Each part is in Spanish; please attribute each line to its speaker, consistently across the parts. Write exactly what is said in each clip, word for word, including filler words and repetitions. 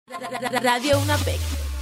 Speaker 1: Radio UNAPEC.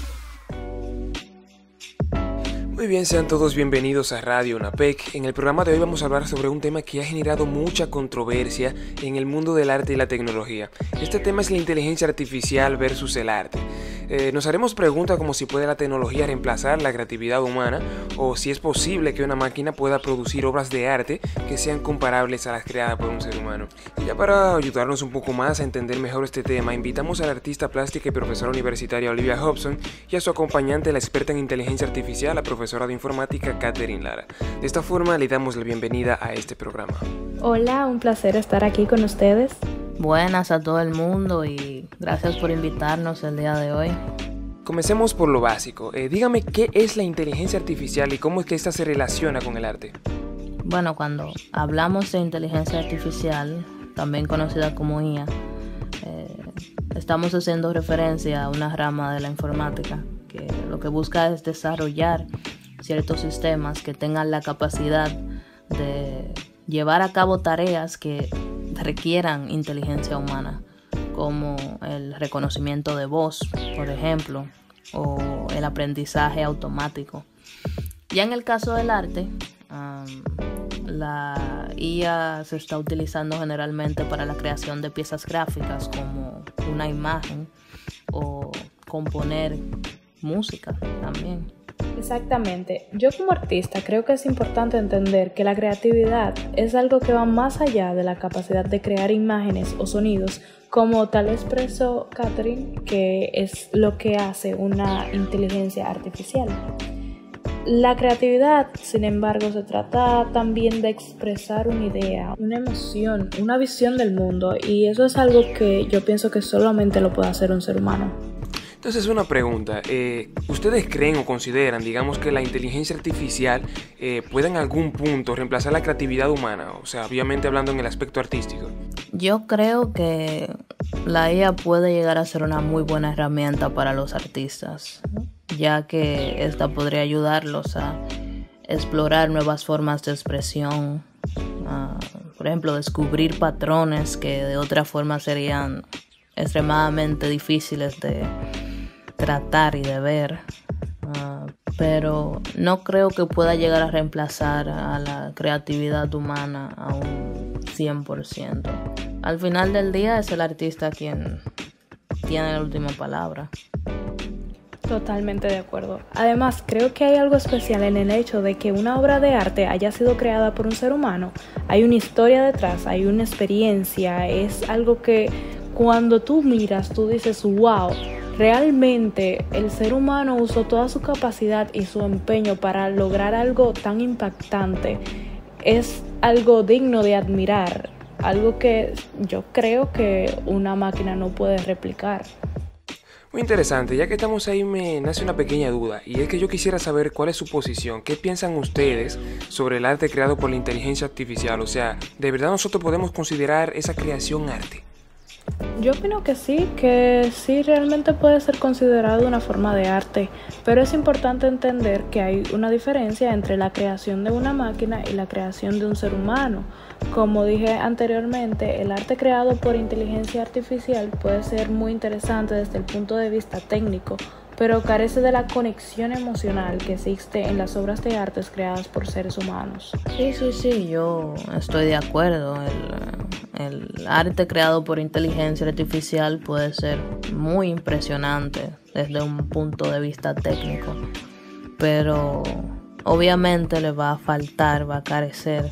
Speaker 2: Muy bien, sean todos bienvenidos a Radio UNAPEC. En el programa de hoy vamos a hablar sobre un tema que ha generado mucha controversia en el mundo del arte y la tecnología. Este tema es la inteligencia artificial versus el arte. Eh, nos haremos preguntas como si puede la tecnología reemplazar la creatividad humana o si es posible que una máquina pueda producir obras de arte que sean comparables a las creadas por un ser humano. Y ya para ayudarnos un poco más a entender mejor este tema, invitamos a la artista plástica y profesora universitaria Olivia Hobson y a su acompañante, la experta en inteligencia artificial, la profesora de informática Catherine Lara. De esta forma le damos la bienvenida a este programa.
Speaker 3: Hola, un placer estar aquí con ustedes.
Speaker 4: Buenas a todo el mundo y gracias por invitarnos el día de hoy.
Speaker 2: Comencemos por lo básico. Eh, dígame qué es la inteligencia artificial y cómo es que esta se relaciona con el arte.
Speaker 4: Bueno, cuando hablamos de inteligencia artificial, también conocida como I A, eh, estamos haciendo referencia a una rama de la informática que lo que busca es desarrollar ciertos sistemas que tengan la capacidad de llevar a cabo tareas que requieran inteligencia humana, como el reconocimiento de voz, por ejemplo, o el aprendizaje automático. Ya en el caso del arte, um, la I A se está utilizando generalmente para la creación de piezas gráficas como una imagen o componer música también.
Speaker 3: Exactamente. Yo como artista creo que es importante entender que la creatividad es algo que va más allá de la capacidad de crear imágenes o sonidos, como tal expresó Catherine, que es lo que hace una inteligencia artificial. La creatividad, sin embargo, se trata también de expresar una idea, una emoción, una visión del mundo, y eso es algo que yo pienso que solamente lo puede hacer un ser humano.
Speaker 2: Entonces, una pregunta, eh, ¿ustedes creen o consideran, digamos, que la inteligencia artificial eh, puede en algún punto reemplazar la creatividad humana? O sea, obviamente hablando en el aspecto artístico.
Speaker 4: Yo creo que la I A puede llegar a ser una muy buena herramienta para los artistas, ya que esta podría ayudarlos a explorar nuevas formas de expresión, a, por ejemplo, descubrir patrones que de otra forma serían extremadamente difíciles de tratar y de ver, uh, pero no creo que pueda llegar a reemplazar a la creatividad humana a un cien por ciento. Al final del día es el artista quien tiene la última palabra.
Speaker 3: Totalmente de acuerdo. Además, creo que hay algo especial en el hecho de que una obra de arte haya sido creada por un ser humano. Hay una historia detrás, hay una experiencia, es algo que cuando tú miras, tú dices, wow, realmente el ser humano usó toda su capacidad y su empeño para lograr algo tan impactante. Es algo digno de admirar, algo que yo creo que una máquina no puede replicar.
Speaker 2: Muy interesante, ya que estamos ahí me nace una pequeña duda, y es que yo quisiera saber cuál es su posición, qué piensan ustedes sobre el arte creado por la inteligencia artificial. O sea, ¿de verdad nosotros podemos considerar esa creación arte?
Speaker 3: Yo opino que sí, que sí realmente puede ser considerado una forma de arte, pero es importante entender que hay una diferencia entre la creación de una máquina y la creación de un ser humano. Como dije anteriormente, el arte creado por inteligencia artificial puede ser muy interesante desde el punto de vista técnico, pero carece de la conexión emocional que existe en las obras de arte creadas por seres humanos.
Speaker 4: Sí, sí, sí, yo estoy de acuerdo. El, el arte creado por inteligencia artificial puede ser muy impresionante desde un punto de vista técnico, pero obviamente le va a faltar, va a carecer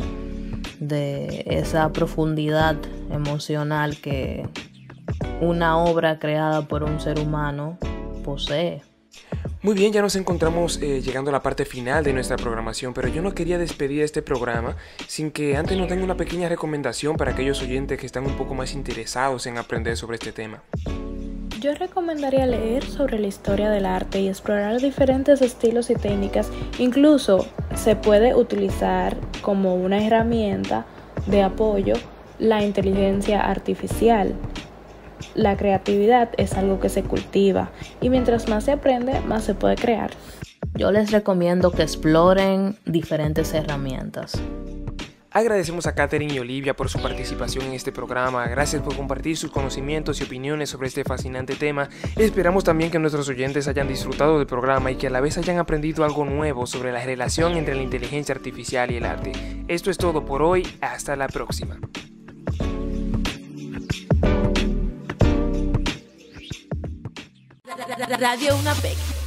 Speaker 4: de esa profundidad emocional que una obra creada por un ser humano posee.
Speaker 2: Muy bien, ya nos encontramos eh, llegando a la parte final de nuestra programación, pero yo no quería despedir este programa sin que antes nos den una pequeña recomendación para aquellos oyentes que están un poco más interesados en aprender sobre este tema.
Speaker 3: Yo recomendaría leer sobre la historia del arte y explorar diferentes estilos y técnicas. Incluso se puede utilizar como una herramienta de apoyo la inteligencia artificial. La creatividad es algo que se cultiva y mientras más se aprende, más se puede crear.
Speaker 4: Yo les recomiendo que exploren diferentes herramientas.
Speaker 2: Agradecemos a Katherine y Olivia por su participación en este programa. Gracias por compartir sus conocimientos y opiniones sobre este fascinante tema. Esperamos también que nuestros oyentes hayan disfrutado del programa y que a la vez hayan aprendido algo nuevo sobre la relación entre la inteligencia artificial y el arte. Esto es todo por hoy. Hasta la próxima.
Speaker 1: Radio UNAPEC.